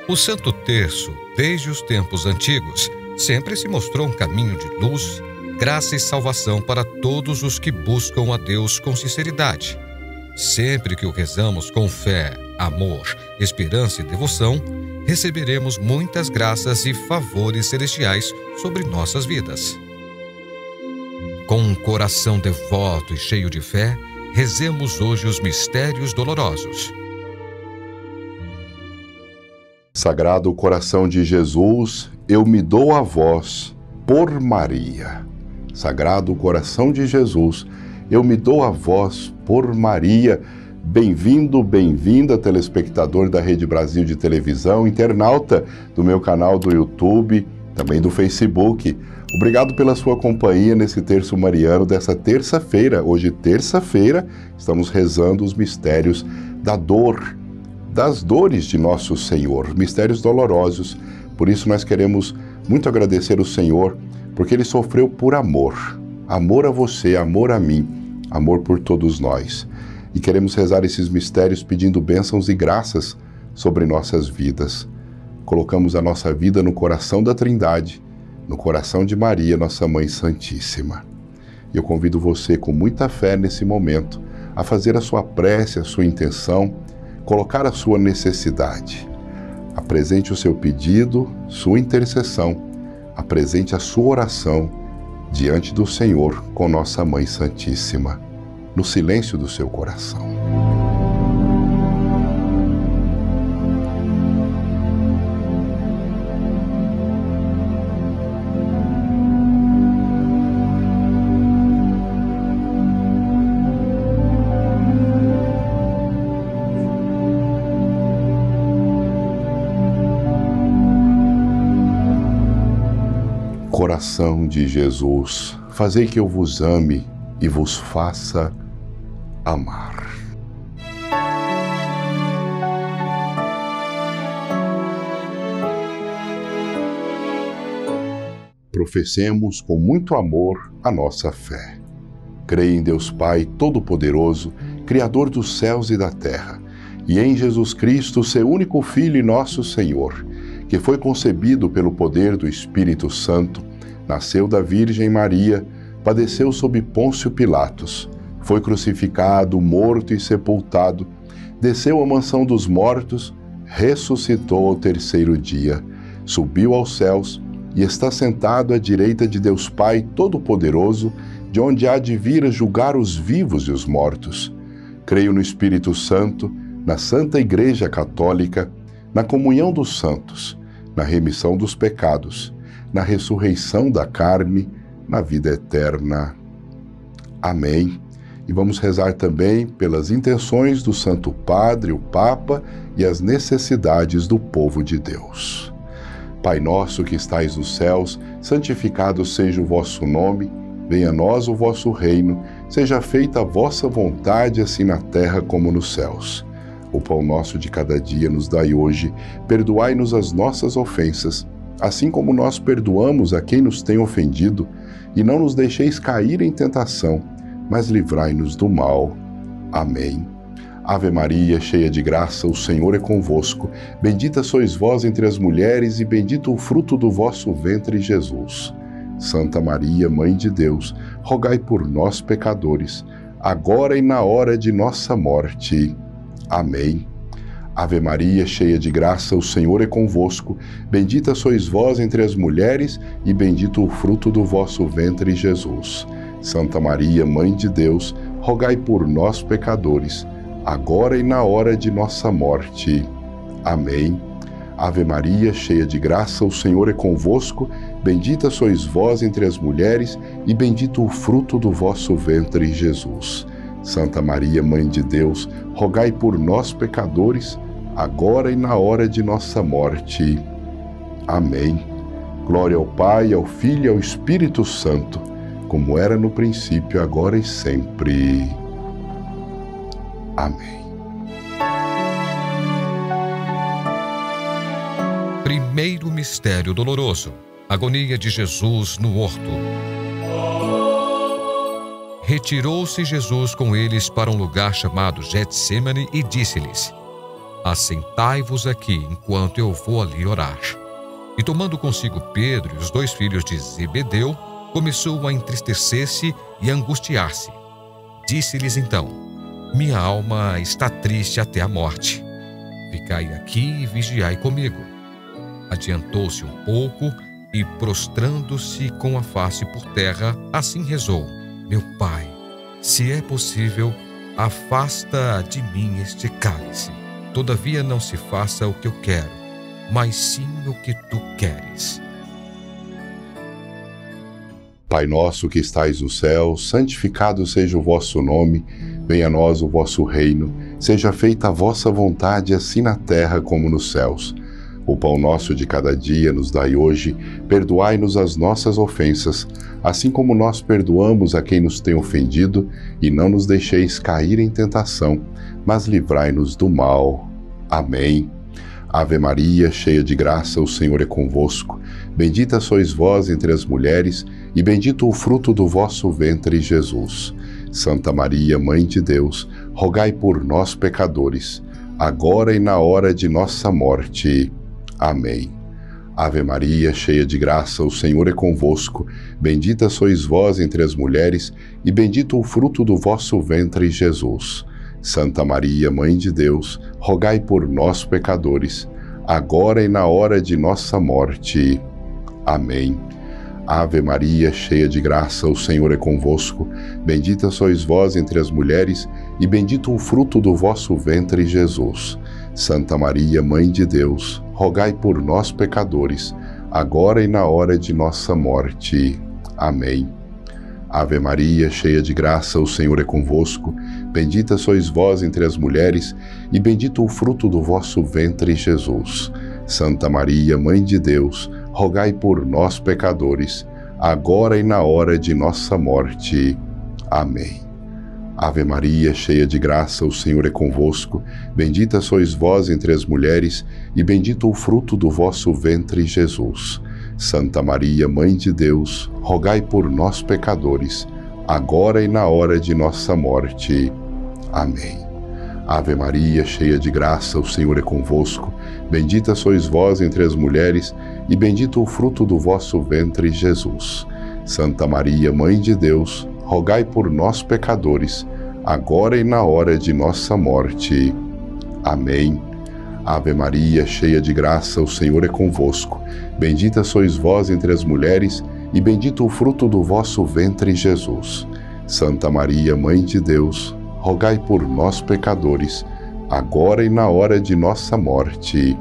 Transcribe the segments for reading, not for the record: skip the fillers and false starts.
O Santo Terço, desde os tempos antigos, sempre se mostrou um caminho de luz, graça e salvação para todos os que buscam a Deus com sinceridade. Sempre que o rezamos com fé, amor, esperança e devoção, receberemos muitas graças e favores celestiais sobre nossas vidas. Com um coração devoto e cheio de fé, rezemos hoje os mistérios dolorosos. Sagrado coração de Jesus, eu me dou a vós por Maria. Sagrado coração de Jesus, eu me dou a vós por Maria. Bem-vindo, bem-vinda, telespectador da Rede Brasil de Televisão, internauta do meu canal do YouTube, também do Facebook. Obrigado pela sua companhia nesse terço mariano dessa terça-feira. Hoje, terça-feira, estamos rezando os mistérios da dor, das dores de nosso Senhor, mistérios dolorosos. Por isso nós queremos muito agradecer o Senhor, porque Ele sofreu por amor. Amor a você, amor a mim, amor por todos nós. E queremos rezar esses mistérios pedindo bênçãos e graças sobre nossas vidas. Colocamos a nossa vida no coração da Trindade, no coração de Maria, nossa Mãe Santíssima. E eu convido você, com muita fé nesse momento, a fazer a sua prece, a sua intenção, colocar a sua necessidade. Apresente o seu pedido, sua intercessão, apresente a sua oração diante do Senhor com nossa Mãe Santíssima, no silêncio do seu coração. Coração de Jesus, fazei que eu vos ame e vos faça amar. Professemos com muito amor a nossa fé. Creio em Deus Pai Todo-Poderoso, Criador dos céus e da terra, e em Jesus Cristo, seu único Filho e nosso Senhor, que foi concebido pelo poder do Espírito Santo, nasceu da Virgem Maria, padeceu sob Pôncio Pilatos, foi crucificado, morto e sepultado, desceu à mansão dos mortos, ressuscitou ao terceiro dia, subiu aos céus e está sentado à direita de Deus Pai Todo-Poderoso, de onde há de vir a julgar os vivos e os mortos. Creio no Espírito Santo, na Santa Igreja Católica, na comunhão dos santos, na remissão dos pecados, na ressurreição da carne, na vida eterna. Amém. E vamos rezar também pelas intenções do Santo Padre, o Papa, e as necessidades do povo de Deus. Pai nosso que estais nos céus, santificado seja o vosso nome, venha a nós o vosso reino, seja feita a vossa vontade, assim na terra como nos céus. O pão nosso de cada dia nos dai hoje, perdoai-nos as nossas ofensas, assim como nós perdoamos a quem nos tem ofendido, e não nos deixeis cair em tentação, mas livrai-nos do mal. Amém. Ave Maria, cheia de graça, o Senhor é convosco. Bendita sois vós entre as mulheres, e bendito o fruto do vosso ventre, Jesus. Santa Maria, Mãe de Deus, rogai por nós, pecadores, agora e na hora de nossa morte. Amém. Ave Maria, cheia de graça, o Senhor é convosco. Bendita sois vós entre as mulheres, e bendito o fruto do vosso ventre, Jesus. Santa Maria, Mãe de Deus, rogai por nós, pecadores, agora e na hora de nossa morte. Amém. Ave Maria, cheia de graça, o Senhor é convosco. Bendita sois vós entre as mulheres, e bendito o fruto do vosso ventre, Jesus. Santa Maria, Mãe de Deus, rogai por nós, pecadores, agora e na hora de nossa morte. Amém. Glória ao Pai, ao Filho e ao Espírito Santo, como era no princípio, agora e sempre. Amém. Primeiro mistério doloroso: agonia de Jesus no horto. Retirou-se Jesus com eles para um lugar chamado Getsêmani e disse-lhes: Assentai-vos aqui, enquanto eu vou ali orar. E tomando consigo Pedro e os 2 filhos de Zebedeu, começou a entristecer-se e a angustiar-se. Disse-lhes então: minha alma está triste até a morte. Ficai aqui e vigiai comigo. Adiantou-se um pouco e, prostrando-se com a face por terra, assim rezou: meu Pai, se é possível, afasta de mim este cálice. Todavia não se faça o que eu quero, mas sim o que tu queres. Pai nosso que estais no céu, santificado seja o vosso nome, venha a nós o vosso reino, seja feita a vossa vontade, assim na terra como nos céus. O pão nosso de cada dia nos dai hoje, perdoai-nos as nossas ofensas, assim como nós perdoamos a quem nos tem ofendido, e não nos deixeis cair em tentação, mas livrai-nos do mal. Amém. Ave Maria, cheia de graça, o Senhor é convosco. Bendita sois vós entre as mulheres, e bendito o fruto do vosso ventre, Jesus. Santa Maria, Mãe de Deus, rogai por nós, pecadores, agora e na hora de nossa morte. Amém. Ave Maria, cheia de graça, o Senhor é convosco. Bendita sois vós entre as mulheres, e bendito o fruto do vosso ventre, Jesus. Santa Maria, Mãe de Deus, rogai por nós, pecadores, agora e na hora de nossa morte. Amém. Ave Maria, cheia de graça, o Senhor é convosco. Bendita sois vós entre as mulheres, e bendito o fruto do vosso ventre, Jesus. Santa Maria, Mãe de Deus, rogai por nós, pecadores, agora e na hora de nossa morte. Amém. Ave Maria, cheia de graça, o Senhor é convosco. Bendita sois vós entre as mulheres, e bendito o fruto do vosso ventre, Jesus. Santa Maria, Mãe de Deus, rogai por nós, pecadores, agora e na hora de nossa morte. Amém. Ave Maria, cheia de graça, o Senhor é convosco. Bendita sois vós entre as mulheres, e bendito o fruto do vosso ventre, Jesus. Santa Maria, Mãe de Deus, rogai por nós, pecadores, agora e na hora de nossa morte. Amém. Ave Maria, cheia de graça, o Senhor é convosco. Bendita sois vós entre as mulheres, e bendito o fruto do vosso ventre, Jesus. Santa Maria, Mãe de Deus, rogai por nós, pecadores, agora e na hora de nossa morte. Amém. Ave Maria, cheia de graça, o Senhor é convosco. Bendita sois vós entre as mulheres, e bendito o fruto do vosso ventre, Jesus. Santa Maria, Mãe de Deus, rogai por nós, pecadores, agora e na hora de nossa morte.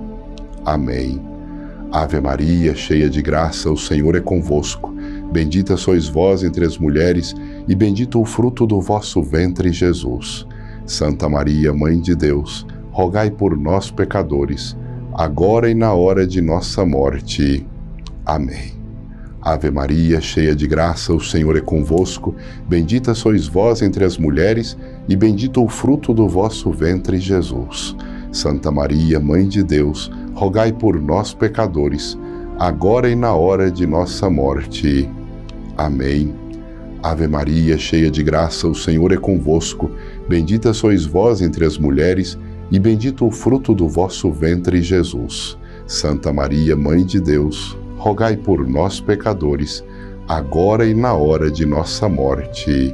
Amém. Ave Maria, cheia de graça, o Senhor é convosco. Bendita sois vós entre as mulheres, e bendito o fruto do vosso ventre, Jesus. Santa Maria, Mãe de Deus, rogai por nós, pecadores, agora e na hora de nossa morte. Amém. Ave Maria, cheia de graça, o Senhor é convosco. Bendita sois vós entre as mulheres, e bendito o fruto do vosso ventre, Jesus. Santa Maria, Mãe de Deus, rogai por nós, pecadores, agora e na hora de nossa morte. Amém. Ave Maria, cheia de graça, o Senhor é convosco. Bendita sois vós entre as mulheres, e bendito o fruto do vosso ventre, Jesus. Santa Maria, Mãe de Deus, rogai por nós, pecadores, agora e na hora de nossa morte.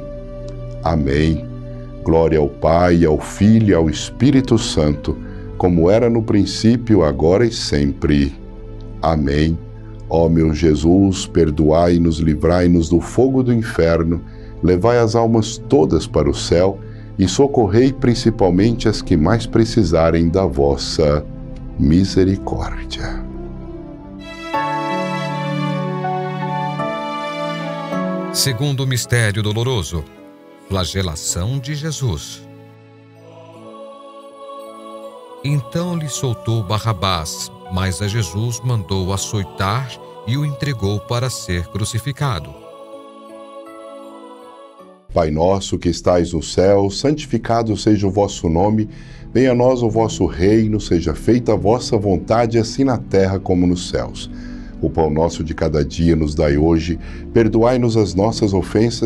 Amém. Glória ao Pai, ao Filho e ao Espírito Santo, como era no princípio, agora e sempre. Amém. Ó meu Jesus, perdoai-nos, livrai-nos do fogo do inferno, levai as almas todas para o céu e socorrei principalmente as que mais precisarem da vossa misericórdia. Segundo mistério doloroso, flagelação de Jesus. Então lhe soltou Barrabás, mas a Jesus mandou açoitar e o entregou para ser crucificado. Pai nosso que estais no céu, santificado seja o vosso nome, venha a nós o vosso reino, seja feita a vossa vontade, assim na terra como nos céus. O pão nosso de cada dia nos dai hoje, perdoai-nos as nossas ofensas,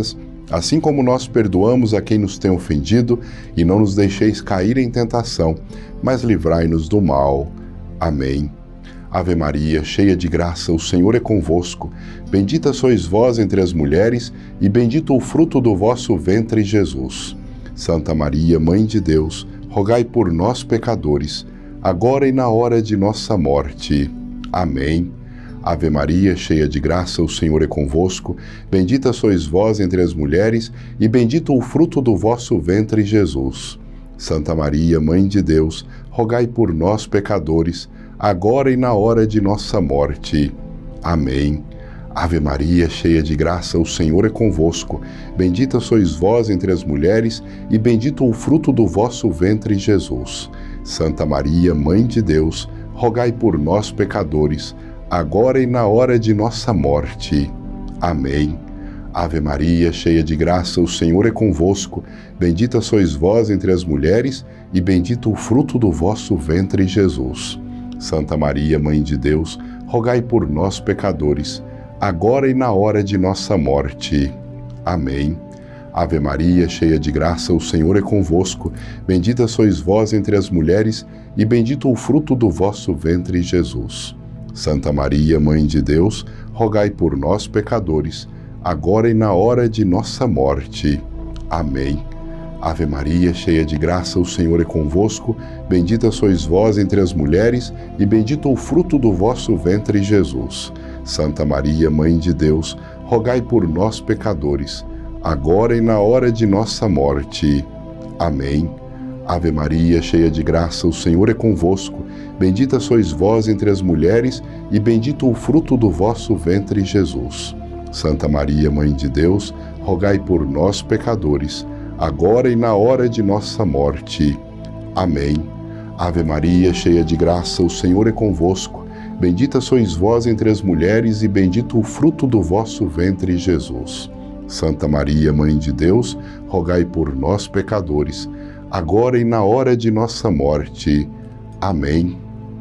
assim como nós perdoamos a quem nos tem ofendido, e não nos deixeis cair em tentação, mas livrai-nos do mal. Amém. Ave Maria, cheia de graça, o Senhor é convosco. Bendita sois vós entre as mulheres, e bendito o fruto do vosso ventre, Jesus. Santa Maria, Mãe de Deus, rogai por nós, pecadores, agora e na hora de nossa morte. Amém. Ave Maria, cheia de graça, o Senhor é convosco. Bendita sois vós entre as mulheres, e bendito o fruto do vosso ventre, Jesus. Santa Maria, Mãe de Deus, rogai por nós, pecadores, agora e na hora de nossa morte. Amém. Ave Maria, cheia de graça, o Senhor é convosco. Bendita sois vós entre as mulheres, e bendito o fruto do vosso ventre, Jesus. Santa Maria, Mãe de Deus, rogai por nós, pecadores, agora e na hora de nossa morte. Amém. Ave Maria, cheia de graça, o Senhor é convosco. Bendita sois vós entre as mulheres, e bendito o fruto do vosso ventre, Jesus. Santa Maria, Mãe de Deus, rogai por nós, pecadores, agora e na hora de nossa morte. Amém. Ave Maria, cheia de graça, o Senhor é convosco. Bendita sois vós entre as mulheres, e bendito o fruto do vosso ventre, Jesus. Santa Maria, Mãe de Deus, rogai por nós, pecadores, agora e na hora de nossa morte. Amém. Ave Maria, cheia de graça, o Senhor é convosco. Bendita sois vós entre as mulheres, e bendito o fruto do vosso ventre, Jesus. Santa Maria, Mãe de Deus, rogai por nós, pecadores, agora e na hora de nossa morte. Amém. Ave Maria, cheia de graça, o Senhor é convosco. Bendita sois vós entre as mulheres, e bendito o fruto do vosso ventre, Jesus. Santa Maria, Mãe de Deus, rogai por nós, pecadores, agora e na hora de nossa morte. Amém. Ave Maria, cheia de graça, o Senhor é convosco. Bendita sois vós entre as mulheres, e bendito o fruto do vosso ventre, Jesus. Santa Maria, Mãe de Deus, rogai por nós, pecadores, agora e na hora de nossa morte. Amém.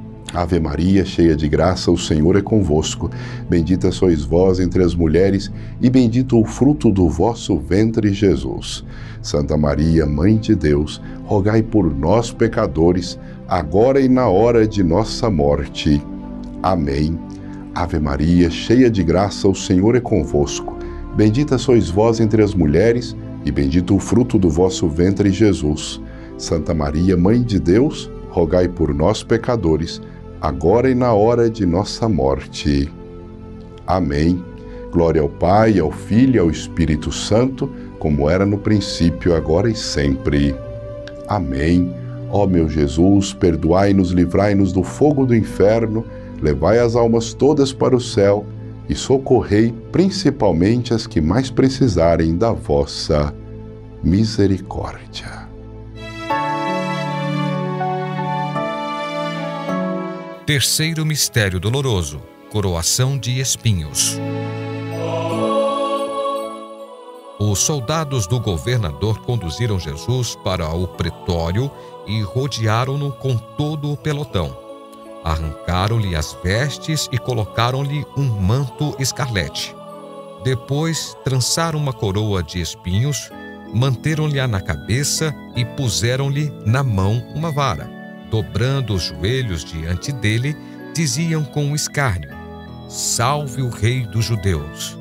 Ave Maria, cheia de graça, o Senhor é convosco. Bendita sois vós entre as mulheres, e bendito o fruto do vosso ventre, Jesus. Santa Maria, Mãe de Deus, rogai por nós, pecadores, agora e na hora de nossa morte. Amém. Ave Maria, cheia de graça, o Senhor é convosco. Bendita sois vós entre as mulheres, e bendito o fruto do vosso ventre, Jesus. Santa Maria, Mãe de Deus, rogai por nós, pecadores, agora e na hora de nossa morte. Amém. Glória ao Pai, ao Filho e ao Espírito Santo, como era no princípio, agora e sempre. Amém. Ó meu Jesus, perdoai-nos, livrai-nos do fogo do inferno, levai as almas todas para o céu e socorrei principalmente as que mais precisarem da vossa misericórdia. Terceiro mistério doloroso, coroação de espinhos. Os soldados do governador conduziram Jesus para o pretório e rodearam-no com todo o pelotão. Arrancaram-lhe as vestes e colocaram-lhe um manto escarlate. Depois trançaram uma coroa de espinhos, manteram-lhe-a na cabeça e puseram-lhe na mão uma vara. Dobrando os joelhos diante dele, diziam com escárnio: Salve o Rei dos Judeus!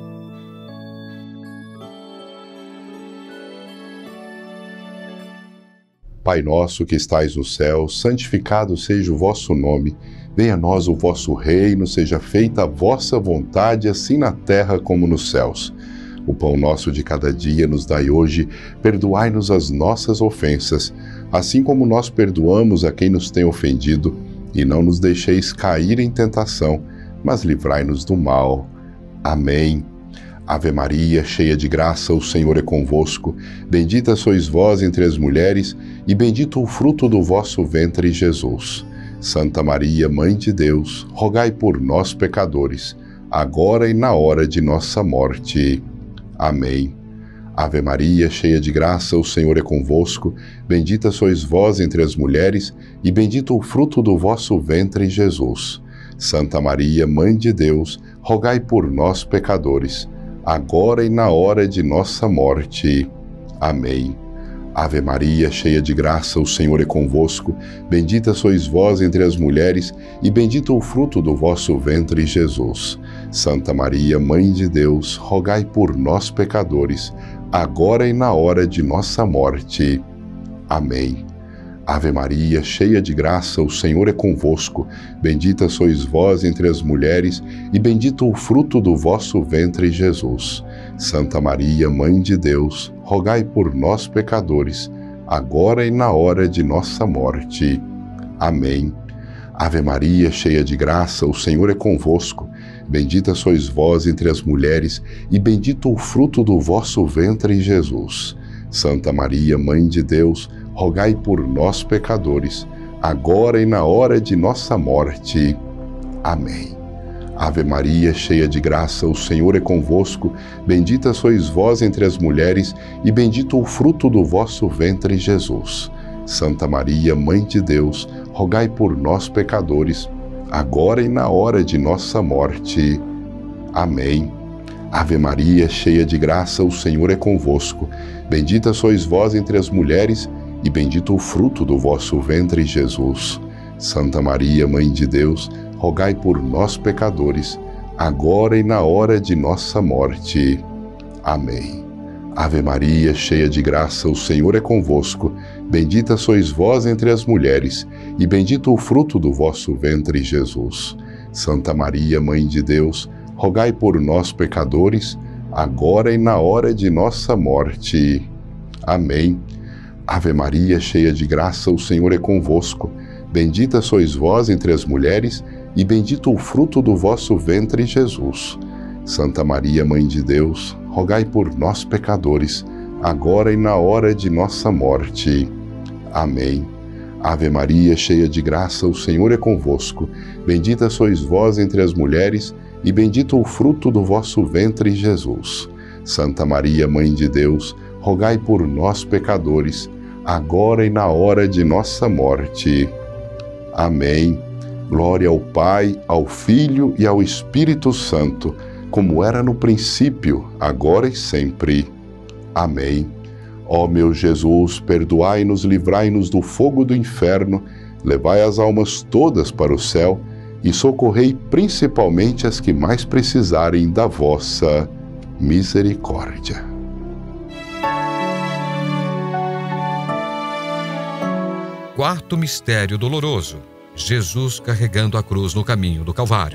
Pai nosso que estais no céu, santificado seja o vosso nome. Venha a nós o vosso reino, seja feita a vossa vontade, assim na terra como nos céus. O pão nosso de cada dia nos dai hoje, perdoai-nos as nossas ofensas, assim como nós perdoamos a quem nos tem ofendido, e não nos deixeis cair em tentação, mas livrai-nos do mal. Amém. Ave Maria, cheia de graça, o Senhor é convosco. Bendita sois vós entre as mulheres, e bendito o fruto do vosso ventre, Jesus. Santa Maria, Mãe de Deus, rogai por nós, pecadores, agora e na hora de nossa morte. Amém. Ave Maria, cheia de graça, o Senhor é convosco. Bendita sois vós entre as mulheres, e bendito o fruto do vosso ventre, Jesus. Santa Maria, Mãe de Deus, rogai por nós, pecadores, agora e na hora de nossa morte. Amém. Ave Maria, cheia de graça, o Senhor é convosco. Bendita sois vós entre as mulheres, e bendito o fruto do vosso ventre, Jesus. Santa Maria, Mãe de Deus, rogai por nós, pecadores, agora e na hora de nossa morte. Amém. Ave Maria, cheia de graça, o Senhor é convosco. Bendita sois vós entre as mulheres, e bendito o fruto do vosso ventre, Jesus. Santa Maria, Mãe de Deus, rogai por nós, pecadores, agora e na hora de nossa morte. Amém. Ave Maria, cheia de graça, o Senhor é convosco. Bendita sois vós entre as mulheres, e bendito o fruto do vosso ventre, Jesus. Santa Maria, Mãe de Deus, rogai por nós, pecadores, agora e na hora de nossa morte. Amém. Ave Maria, cheia de graça, o Senhor é convosco. Bendita sois vós entre as mulheres, e bendito o fruto do vosso ventre, Jesus. Santa Maria, Mãe de Deus, rogai por nós, pecadores, agora e na hora de nossa morte. Amém. Ave Maria, cheia de graça, o Senhor é convosco. Bendita sois vós entre as mulheres, e bendito o fruto do vosso ventre, Jesus. Santa Maria, Mãe de Deus, rogai por nós, pecadores, agora e na hora de nossa morte. Amém. Ave Maria, cheia de graça, o Senhor é convosco. Bendita sois vós entre as mulheres, e bendito o fruto do vosso ventre, Jesus. Santa Maria, Mãe de Deus, rogai por nós, pecadores, agora e na hora de nossa morte. Amém. Ave Maria, cheia de graça, o Senhor é convosco. Bendita sois vós entre as mulheres, e bendito o fruto do vosso ventre, Jesus. Santa Maria, Mãe de Deus, rogai por nós, pecadores, agora e na hora de nossa morte. Amém. Ave Maria, cheia de graça, o Senhor é convosco. Bendita sois vós entre as mulheres, e bendito o fruto do vosso ventre, Jesus. Santa Maria, Mãe de Deus, rogai por nós, pecadores, agora e na hora de nossa morte. Amém. Glória ao Pai, ao Filho e ao Espírito Santo, como era no princípio, agora e sempre. Amém. Ó meu Jesus, perdoai-nos, livrai-nos do fogo do inferno, levai as almas todas para o céu e socorrei principalmente as que mais precisarem da vossa misericórdia. Quarto mistério doloroso: Jesus carregando a cruz no caminho do Calvário.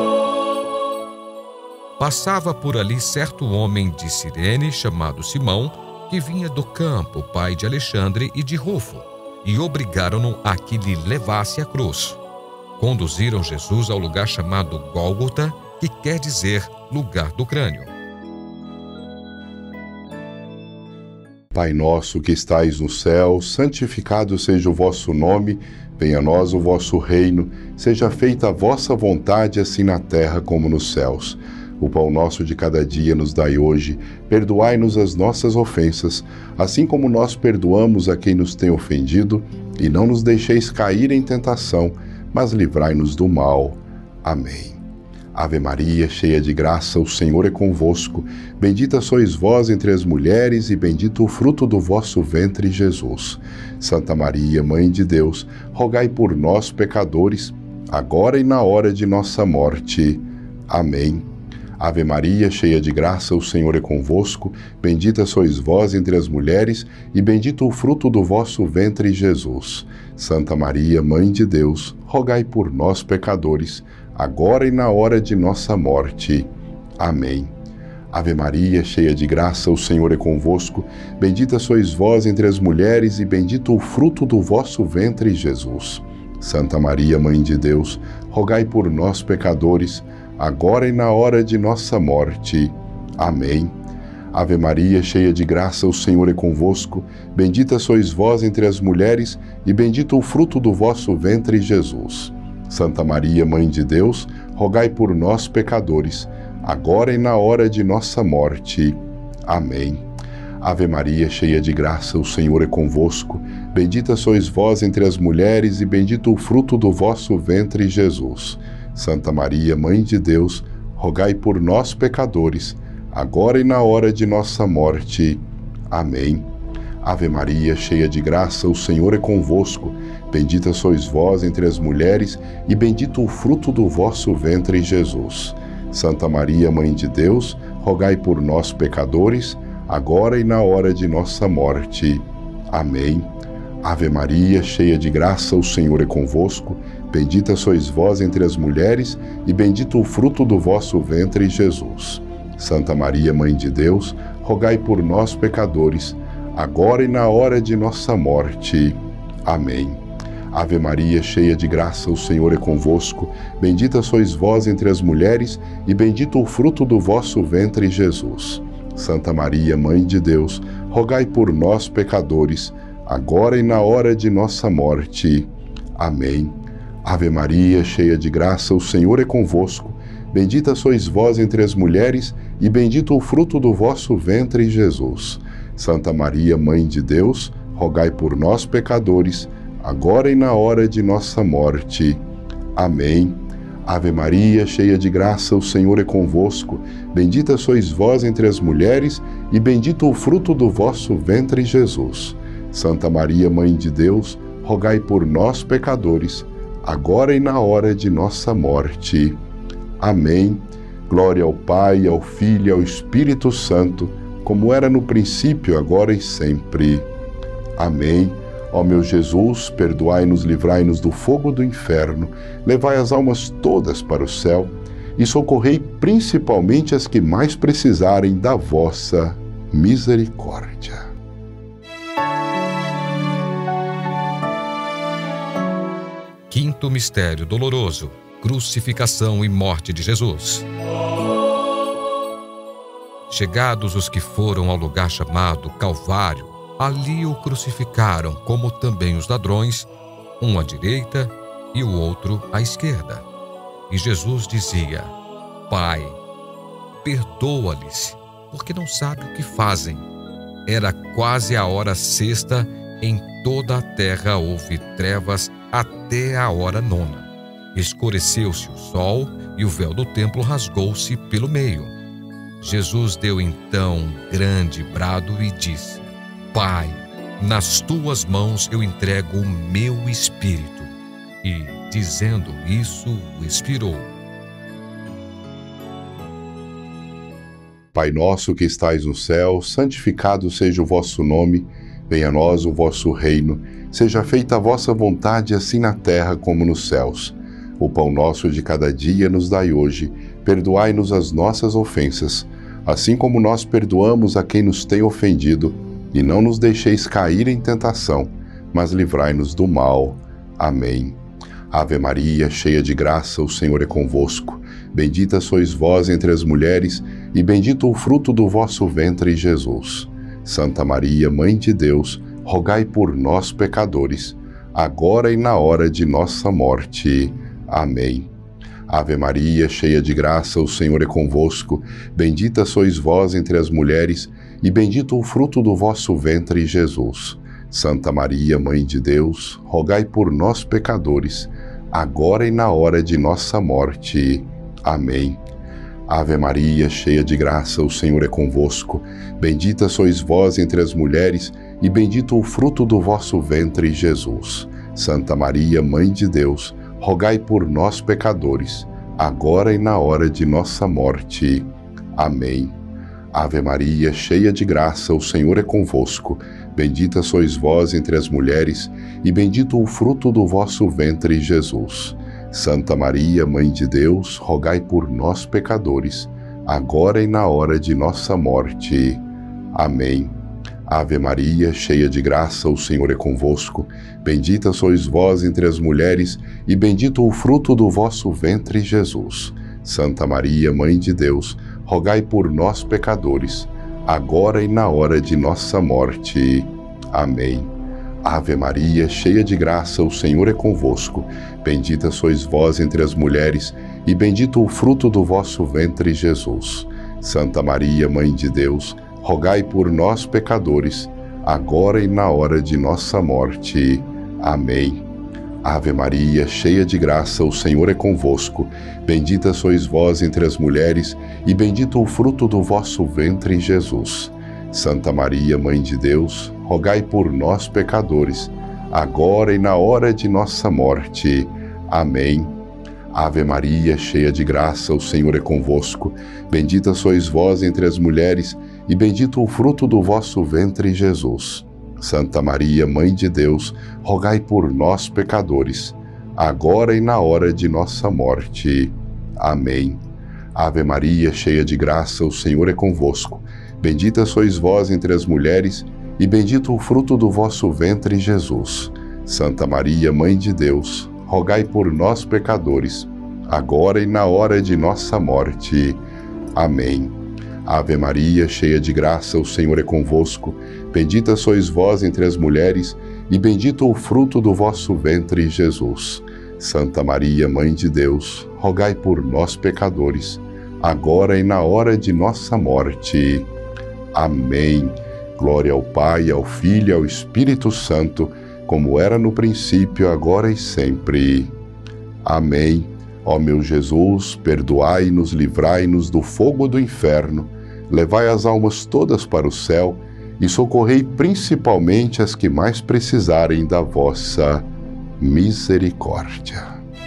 Passava por ali certo homem de Cirene chamado Simão, que vinha do campo, pai de Alexandre e de Rufo, e obrigaram-no a que lhe levasse a cruz. Conduziram Jesus ao lugar chamado Gólgota, que quer dizer lugar do crânio. Pai nosso que estais no céu, santificado seja o vosso nome, venha a nós o vosso reino, seja feita a vossa vontade, assim na terra como nos céus. O pão nosso de cada dia nos dai hoje, perdoai-nos as nossas ofensas, assim como nós perdoamos a quem nos tem ofendido, e não nos deixeis cair em tentação, mas livrai-nos do mal. Amém. Ave Maria, cheia de graça, o Senhor é convosco. Bendita sois vós entre as mulheres, e bendito o fruto do vosso ventre, Jesus. Santa Maria, Mãe de Deus, rogai por nós, pecadores, agora e na hora de nossa morte. Amém. Ave Maria, cheia de graça, o Senhor é convosco. Bendita sois vós entre as mulheres, e bendito o fruto do vosso ventre, Jesus. Santa Maria, Mãe de Deus, rogai por nós, pecadores, agora e na hora de nossa morte. Amém. Ave Maria, cheia de graça, o Senhor é convosco. Bendita sois vós entre as mulheres, e bendito o fruto do vosso ventre, Jesus. Santa Maria, Mãe de Deus, rogai por nós, pecadores, agora e na hora de nossa morte. Amém. Ave Maria, cheia de graça, o Senhor é convosco. Bendita sois vós entre as mulheres, e bendito o fruto do vosso ventre, Jesus. Santa Maria, Mãe de Deus, rogai por nós, pecadores, agora e na hora de nossa morte. Amém. Ave Maria, cheia de graça, o Senhor é convosco. Bendita sois vós entre as mulheres, e bendito o fruto do vosso ventre, Jesus. Santa Maria, Mãe de Deus, rogai por nós, pecadores, agora e na hora de nossa morte. Amém. Ave Maria, cheia de graça, o Senhor é convosco. Bendita sois vós entre as mulheres, e bendito o fruto do vosso ventre, Jesus. Santa Maria, Mãe de Deus, rogai por nós, pecadores, agora e na hora de nossa morte. Amém. Ave Maria, cheia de graça, o Senhor é convosco. Bendita sois vós entre as mulheres, e bendito o fruto do vosso ventre, Jesus. Santa Maria, Mãe de Deus, rogai por nós, pecadores, agora e na hora de nossa morte. Amém. Ave Maria, cheia de graça, o Senhor é convosco. Bendita sois vós entre as mulheres, e bendito o fruto do vosso ventre, Jesus. Santa Maria, Mãe de Deus, rogai por nós, pecadores, agora e na hora de nossa morte. Amém. Ave Maria, cheia de graça, o Senhor é convosco. Bendita sois vós entre as mulheres, e bendito o fruto do vosso ventre, Jesus. Santa Maria, Mãe de Deus, rogai por nós, pecadores, agora e na hora de nossa morte. Amém. Ave Maria, cheia de graça, o Senhor é convosco. Bendita sois vós entre as mulheres, e bendito o fruto do vosso ventre, Jesus. Santa Maria, Mãe de Deus, rogai por nós, pecadores, agora e na hora de nossa morte. Amém. Glória ao Pai, ao Filho e ao Espírito Santo, como era no princípio, agora e sempre. Amém. Ó meu Jesus, perdoai-nos, livrai-nos do fogo do inferno, levai as almas todas para o céu e socorrei principalmente as que mais precisarem da vossa misericórdia. Quinto mistério doloroso: crucificação e morte de Jesus. Chegados os que foram ao lugar chamado Calvário, ali o crucificaram, como também os ladrões, um à direita e o outro à esquerda. E Jesus dizia: Pai, perdoa-lhes, porque não sabem o que fazem. Era quase a hora sexta, em toda a terra houve trevas até a hora nona. Escureceu-se o sol e o véu do templo rasgou-se pelo meio. Jesus deu então um grande brado e disse: Pai, nas tuas mãos eu entrego o meu espírito. E, dizendo isso, expirou. Pai nosso que estais no céu, santificado seja o vosso nome. Venha a nós o vosso reino. Seja feita a vossa vontade, assim na terra como nos céus. O pão nosso de cada dia nos dai hoje. Perdoai-nos as nossas ofensas, assim como nós perdoamos a quem nos tem ofendido. E não nos deixeis cair em tentação, mas livrai-nos do mal. Amém. Ave Maria, cheia de graça, o Senhor é convosco. Bendita sois vós entre as mulheres, e bendito o fruto do vosso ventre, Jesus. Santa Maria, Mãe de Deus, rogai por nós, pecadores, agora e na hora de nossa morte. Amém. Ave Maria, cheia de graça, o Senhor é convosco. Bendita sois vós entre as mulheres, e bendito o fruto do vosso ventre, Jesus. Santa Maria, Mãe de Deus, rogai por nós, pecadores, agora e na hora de nossa morte. Amém. Ave Maria, cheia de graça, o Senhor é convosco. Bendita sois vós entre as mulheres, e bendito o fruto do vosso ventre, Jesus. Santa Maria, Mãe de Deus, rogai por nós, pecadores, agora e na hora de nossa morte. Amém. Ave Maria, cheia de graça, o Senhor é convosco. Bendita sois vós entre as mulheres, e bendito o fruto do vosso ventre, Jesus. Santa Maria, Mãe de Deus, rogai por nós, pecadores, agora e na hora de nossa morte. Amém. Ave Maria, cheia de graça, o Senhor é convosco. Bendita sois vós entre as mulheres, e bendito o fruto do vosso ventre, Jesus. Santa Maria, Mãe de Deus, rogai por nós, pecadores, agora e na hora de nossa morte. Amém. Ave Maria, cheia de graça, o Senhor é convosco. Bendita sois vós entre as mulheres, e bendito o fruto do vosso ventre, Jesus. Santa Maria, Mãe de Deus, rogai por nós, pecadores, agora e na hora de nossa morte. Amém. Ave Maria, cheia de graça, o Senhor é convosco. Bendita sois vós entre as mulheres, e bendito o fruto do vosso ventre, Jesus. Santa Maria, Mãe de Deus, rogai por nós, pecadores, agora e na hora de nossa morte. Amém. Ave Maria, cheia de graça, o Senhor é convosco. Bendita sois vós entre as mulheres, e bendito o fruto do vosso ventre, Jesus. Santa Maria, Mãe de Deus, rogai por nós, pecadores, agora e na hora de nossa morte. Amém. Ave Maria, cheia de graça, o Senhor é convosco. Bendita sois vós entre as mulheres, e bendito o fruto do vosso ventre, Jesus. Santa Maria, Mãe de Deus, rogai por nós, pecadores, agora e na hora de nossa morte. Amém. Ave Maria, cheia de graça, o Senhor é convosco. Bendita sois vós entre as mulheres, e bendito o fruto do vosso ventre, Jesus. Santa Maria, Mãe de Deus, rogai por nós, pecadores, agora e na hora de nossa morte. Amém. Glória ao Pai, ao Filho e ao Espírito Santo, como era no princípio, agora e sempre. Amém. Ó meu Jesus, perdoai-nos, livrai-nos do fogo do inferno, levai as almas todas para o céu e socorrei principalmente as que mais precisarem da vossa misericórdia.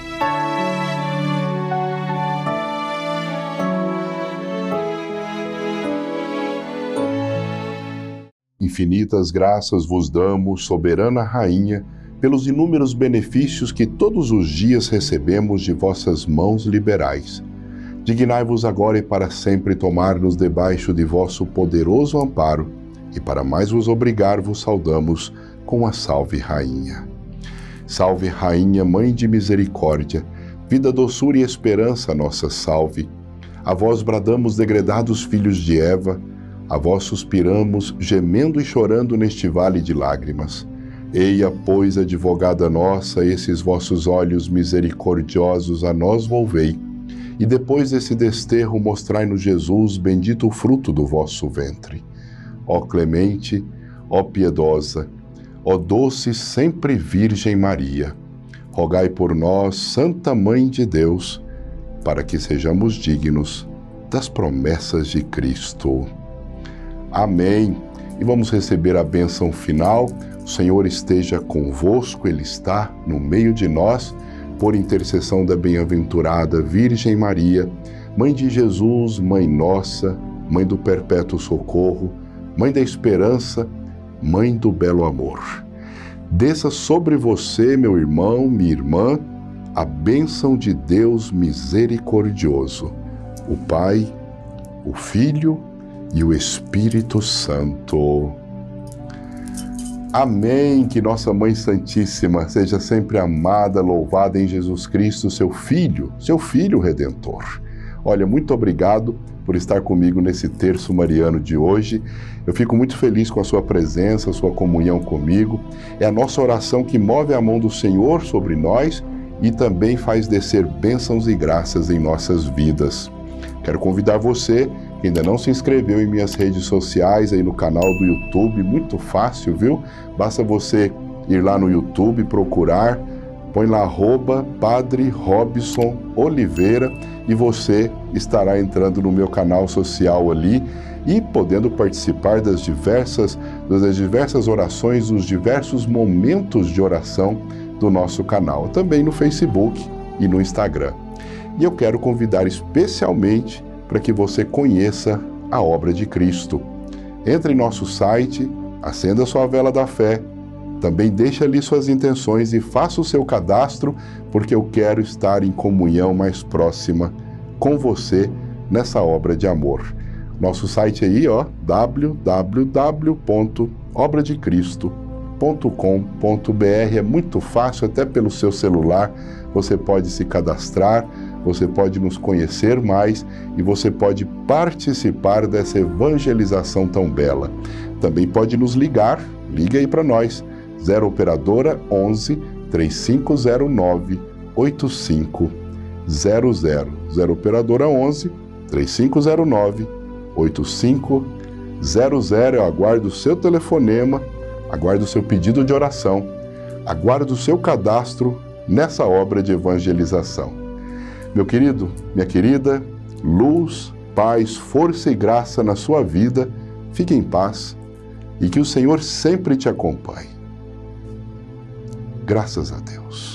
Infinitas graças vos damos, soberana Rainha, pelos inúmeros benefícios que todos os dias recebemos de vossas mãos liberais. Dignai-vos agora e para sempre tomar-nos debaixo de vosso poderoso amparo, e para mais vos obrigar, vos saudamos com a Salve Rainha. Salve Rainha, Mãe de Misericórdia, vida, doçura e esperança, nossa salve. A vós bradamos, degredados filhos de Eva, a vós suspiramos, gemendo e chorando neste vale de lágrimas. Eia, pois, advogada nossa, esses vossos olhos misericordiosos a nós volvei, e depois desse desterro mostrai-nos Jesus, bendito o fruto do vosso ventre. Ó clemente, ó piedosa, ó doce sempre Virgem Maria, rogai por nós, Santa Mãe de Deus, para que sejamos dignos das promessas de Cristo. Amém. E vamos receber a bênção final. O Senhor esteja convosco, Ele está no meio de nós, por intercessão da bem-aventurada Virgem Maria, Mãe de Jesus, Mãe nossa, Mãe do perpétuo socorro, Mãe da esperança, Mãe do belo amor. Desça sobre você, meu irmão, minha irmã, a bênção de Deus misericordioso, o Pai, o Filho e o Espírito Santo. Amém. Que nossa Mãe Santíssima seja sempre amada, louvada em Jesus Cristo, seu Filho Redentor. Olha, muito obrigado por estar comigo nesse terço mariano de hoje. Eu fico muito feliz com a sua presença, a sua comunhão comigo. É a nossa oração que move a mão do Senhor sobre nós e também faz descer bênçãos e graças em nossas vidas. Quero convidar você que ainda não se inscreveu em minhas redes sociais, aí no canal do YouTube, muito fácil, viu? Basta você ir lá no YouTube, procurar, põe lá @Padre Robson Oliveira e você estará entrando no meu canal social ali e podendo participar das diversas orações, dos diversos momentos de oração do nosso canal, também no Facebook e no Instagram. E eu quero convidar especialmente para que você conheça a obra de Cristo. Entre em nosso site, acenda sua vela da fé, também deixe ali suas intenções e faça o seu cadastro, porque eu quero estar em comunhão mais próxima com você nessa obra de amor. Nosso site aí, www.obradecristo.com.br, é muito fácil, até pelo seu celular, você pode se cadastrar, você pode nos conhecer mais e você pode participar dessa evangelização tão bela. Também pode nos ligar, liga aí para nós, 0 operadora 11 3509 8500, 0 operadora 11 3509 8500. Eu aguardo o seu telefonema, aguardo o seu pedido de oração, Aguardo o seu cadastro nessa obra de evangelização. Meu querido, minha querida, luz, paz, força e graça na sua vida, fique em paz e que o Senhor sempre te acompanhe. Graças a Deus.